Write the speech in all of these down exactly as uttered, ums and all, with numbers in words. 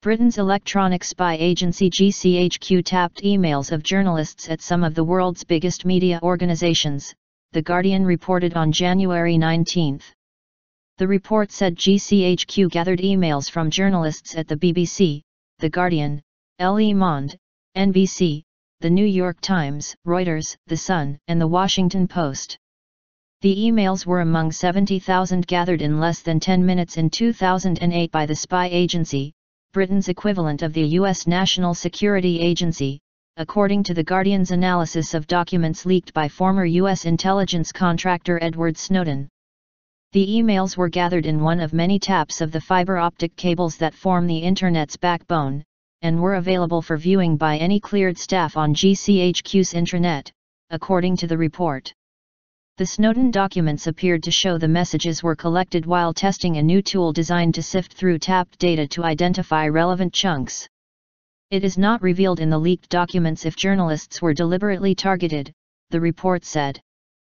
Britain's electronic spy agency G C H Q tapped emails of journalists at some of the world's biggest media organizations, The Guardian reported on January nineteenth. The report said G C H Q gathered emails from journalists at the B B C, The Guardian, Le Monde, N B C, The New York Times, Reuters, The Sun, and The Washington Post. The emails were among seventy thousand gathered in less than ten minutes in two thousand eight by the spy agency, Britain's equivalent of the U S National Security Agency, according to The Guardian's analysis of documents leaked by former U S intelligence contractor Edward Snowden. The emails were gathered in one of many taps of the fiber optic cables that form the Internet's backbone, and were available for viewing by any cleared staff on G C H Q's intranet, according to the report. The Snowden documents appeared to show the messages were collected while testing a new tool designed to sift through tapped data to identify relevant chunks. It is not revealed in the leaked documents if journalists were deliberately targeted, the report said.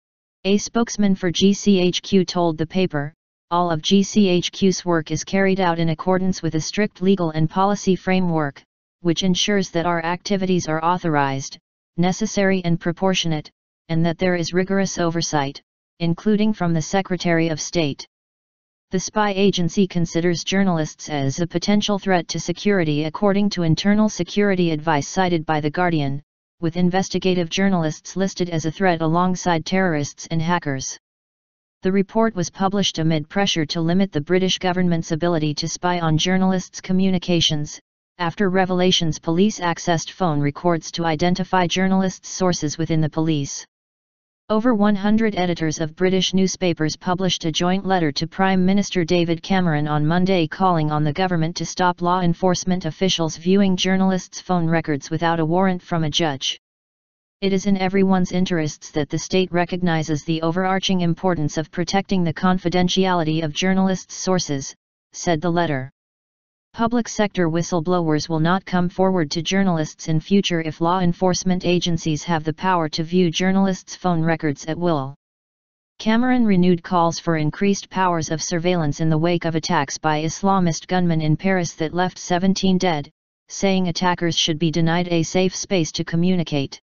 A spokesman for G C H Q told the paper, "All of G C H Q's work is carried out in accordance with a strict legal and policy framework, which ensures that our activities are authorized, necessary and proportionate, and that there is rigorous oversight, including from the Secretary of State." The spy agency considers journalists as a potential threat to security according to internal security advice cited by The Guardian, with investigative journalists listed as a threat alongside terrorists and hackers. The report was published amid pressure to limit the British government's ability to spy on journalists' communications, after revelations police accessed phone records to identify journalists' sources within the police. Over one hundred editors of British newspapers published a joint letter to Prime Minister David Cameron on Monday calling on the government to stop law enforcement officials viewing journalists' phone records without a warrant from a judge. "It is in everyone's interests that the state recognizes the overarching importance of protecting the confidentiality of journalists' sources," said the letter. Public sector whistleblowers will not come forward to journalists in future if law enforcement agencies have the power to view journalists' phone records at will. Cameron renewed calls for increased powers of surveillance in the wake of attacks by Islamist gunmen in Paris that left seventeen dead, saying attackers should be denied a safe space to communicate.